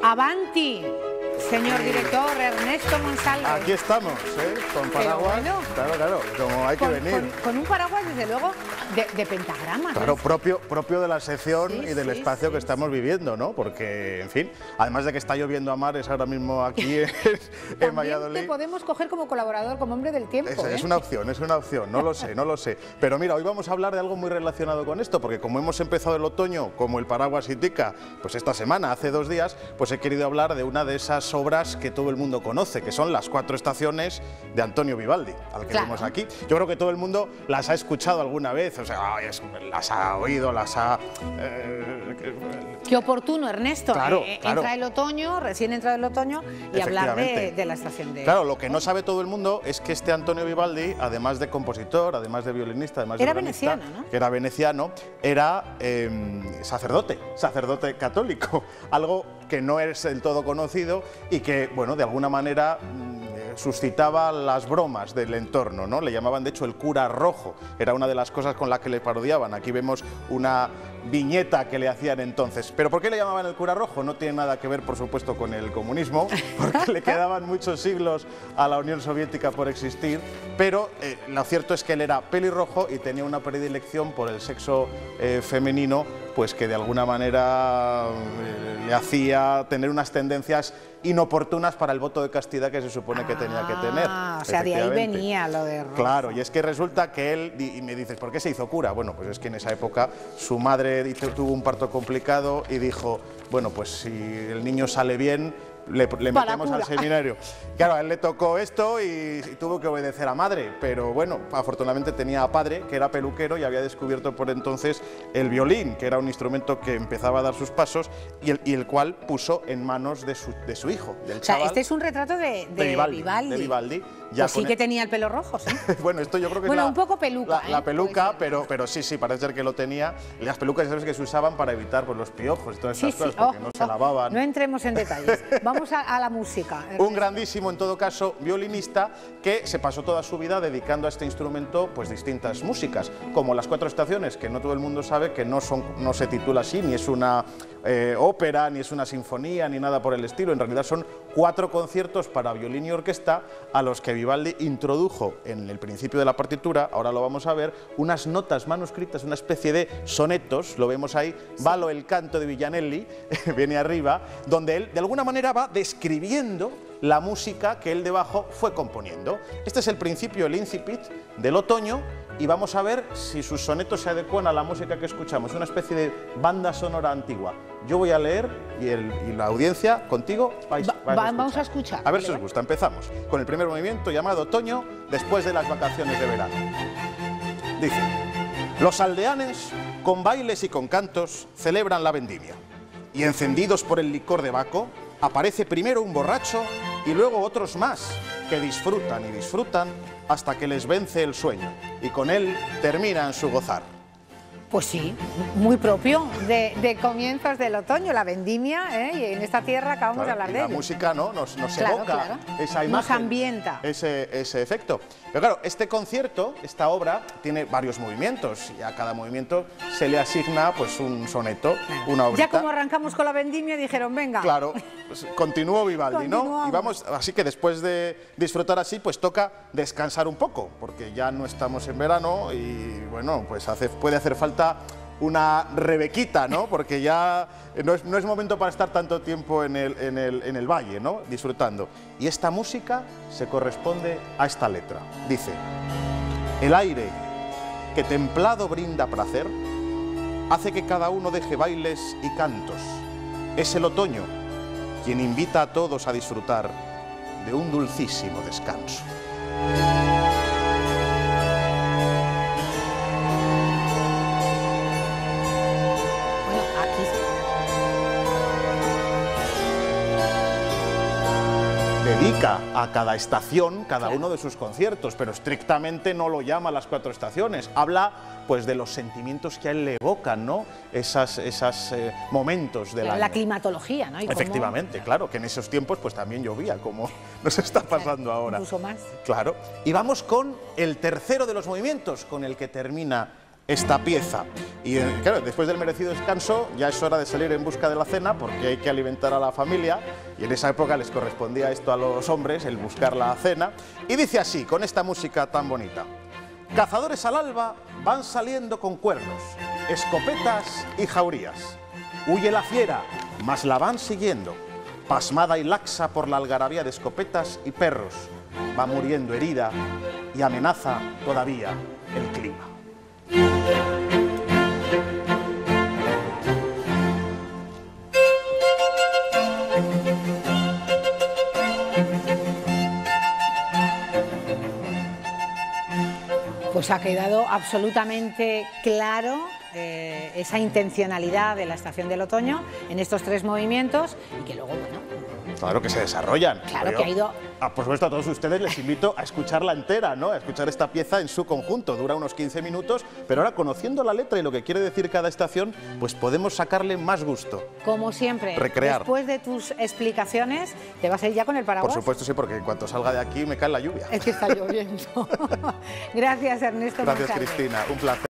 Avanti, señor director Ernesto Monsalve. Aquí estamos, con paraguas. Bueno, claro, como hay que venir. Con un paraguas, desde luego, de pentagrama. Claro, propio de la sección y del espacio que estamos viviendo, ¿no? Porque, en fin, además de que está lloviendo a mares ahora mismo aquí en Valladolid. Te podemos coger como colaborador, como hombre del tiempo. Es una opción, no lo sé. Pero mira, hoy vamos a hablar de algo muy relacionado con esto, porque como hemos empezado el otoño, como el paraguas indica, pues esta semana, hace 2 días, pues he querido hablar de una de esas obras que todo el mundo conoce, que son las 4 estaciones de Antonio Vivaldi, al que vemos aquí. Yo creo que todo el mundo las ha escuchado alguna vez, o sea, las ha oído, las ha... Qué oportuno, Ernesto. Claro. Entra el otoño, recién entra el otoño, y hablar de la estación de... Claro, lo que no sabe todo el mundo es que este Antonio Vivaldi, además de compositor, además de violinista, además de organista, era veneciano, era sacerdote católico, algo que no es del todo conocido y que, bueno, de alguna manera suscitaba las bromas del entorno, ¿no? Le llamaban de hecho el cura rojo, era una de las cosas con las que le parodiaban. Aquí vemos una viñeta que le hacían entonces. ¿Pero por qué le llamaban el cura rojo? No tiene nada que ver, por supuesto, con el comunismo, porque le quedaban muchos siglos a la Unión Soviética por existir, pero lo cierto es que él era pelirrojo y tenía una predilección por el sexo femenino, pues que de alguna manera le hacía tener unas tendencias inoportunas para el voto de castidad que se supone que tenía que tener. O sea, de ahí venía lo de rojo. Claro, y es que resulta que él, y me dices, ¿por qué se hizo cura? Bueno, pues es que en esa época su madre tuvo un parto complicado y dijo, bueno, pues si el niño sale bien, le metemos al seminario. Claro, a él le tocó esto y tuvo que obedecer a madre, pero bueno, afortunadamente tenía a padre, que era peluquero y había descubierto por entonces el violín, que era un instrumento que empezaba a dar sus pasos y el cual puso en manos de su hijo, del chaval. Este es un retrato de Vivaldi. Ya pues sí que tenía el pelo rojo, ¿sí? Bueno, esto yo creo que es un poco peluca. La peluca, pero sí, parece ser que lo tenía. Y las pelucas, ¿sabes?, que se usaban para evitar pues, los piojos y todas esas cosas, porque no se lavaban. No entremos en detalles. Vamos a la música. Un grandísimo, en todo caso, violinista que se pasó toda su vida dedicando a este instrumento pues distintas músicas, como las 4 estaciones, que no todo el mundo sabe que no se titula así, ni es una ópera, ni es una sinfonía, ni nada por el estilo. En realidad son 4 conciertos para violín y orquesta a los que Vivaldi introdujo en el principio de la partitura, ahora lo vamos a ver, unas notas manuscritas, una especie de sonetos, lo vemos ahí, Valo el canto de Villanelli, viene arriba, donde él de alguna manera va describiendo la música que él debajo fue componiendo. Este es el principio, el incipit del otoño, y vamos a ver si sus sonetos se adecuan a la música que escuchamos, una especie de banda sonora antigua. Yo voy a leer y la audiencia, contigo, vamos a escuchar. A ver si os gusta. Empezamos con el primer movimiento llamado Otoño, después de las vacaciones de verano. Dice: los aldeanes, con bailes y con cantos, celebran la vendimia, y encendidos por el licor de Baco, aparece primero un borracho y luego otros más, que disfrutan y disfrutan hasta que les vence el sueño, y con él terminan su gozar. Pues sí, muy propio de comienzos del otoño, la vendimia, y en esta tierra acabamos de hablar de ello. La música nos evoca esa imagen, nos ambienta ese efecto. Pero claro, este concierto, esta obra, tiene varios movimientos y a cada movimiento se le asigna pues un soneto, una obrita. Ya como arrancamos con la vendimia dijeron, venga. Claro, pues, continuó Vivaldi, ¿no? Y vamos, así que después de disfrutar así, pues toca descansar un poco, porque ya no estamos en verano y bueno, pues puede hacer falta una rebequita, ¿no? Porque ya no es momento para estar tanto tiempo en el valle, ¿no? Disfrutando. Y esta música se corresponde a esta letra. Dice: el aire que templado brinda placer hace que cada uno deje bailes y cantos. Es el otoño quien invita a todos a disfrutar de un dulcísimo descanso. Dedica a cada estación cada uno de sus conciertos, pero estrictamente no lo llama las 4 estaciones. Habla pues de los sentimientos que a él le evocan, ¿no? Esos momentos del año. La climatología, ¿no? Efectivamente, claro, que en esos tiempos pues también llovía, como nos está pasando ahora. Incluso más. Claro. Y vamos con el tercero de los movimientos, con el que termina esta pieza. Y claro, después del merecido descanso ya es hora de salir en busca de la cena porque hay que alimentar a la familia y en esa época les correspondía esto a los hombres, el buscar la cena. Y dice así, con esta música tan bonita: cazadores al alba van saliendo con cuernos, escopetas y jaurías. Huye la fiera, mas la van siguiendo, pasmada y laxa por la algarabía de escopetas y perros. Va muriendo herida y amenaza todavía el clima. Pues ha quedado absolutamente claro esa intencionalidad de la estación del otoño en estos 3 movimientos y que luego, bueno... Claro que se desarrollan. Claro que ha ido... Por supuesto, a todos ustedes les invito a escucharla entera, ¿no? A escuchar esta pieza en su conjunto. Dura unos 15 minutos, pero ahora conociendo la letra y lo que quiere decir cada estación, pues podemos sacarle más gusto. Como siempre, recrear. Después de tus explicaciones, te vas a ir ya con el paraguas. Por supuesto, sí, porque en cuanto salga de aquí me cae la lluvia. Es que está lloviendo. Gracias, Ernesto. Gracias, Cristina. Un placer.